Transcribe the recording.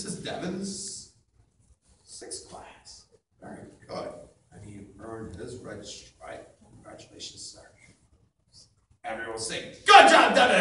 This is Devin's 6th class. Very good. And he earned his registry, right? Congratulations, sir. Everyone sing, good job, Devin!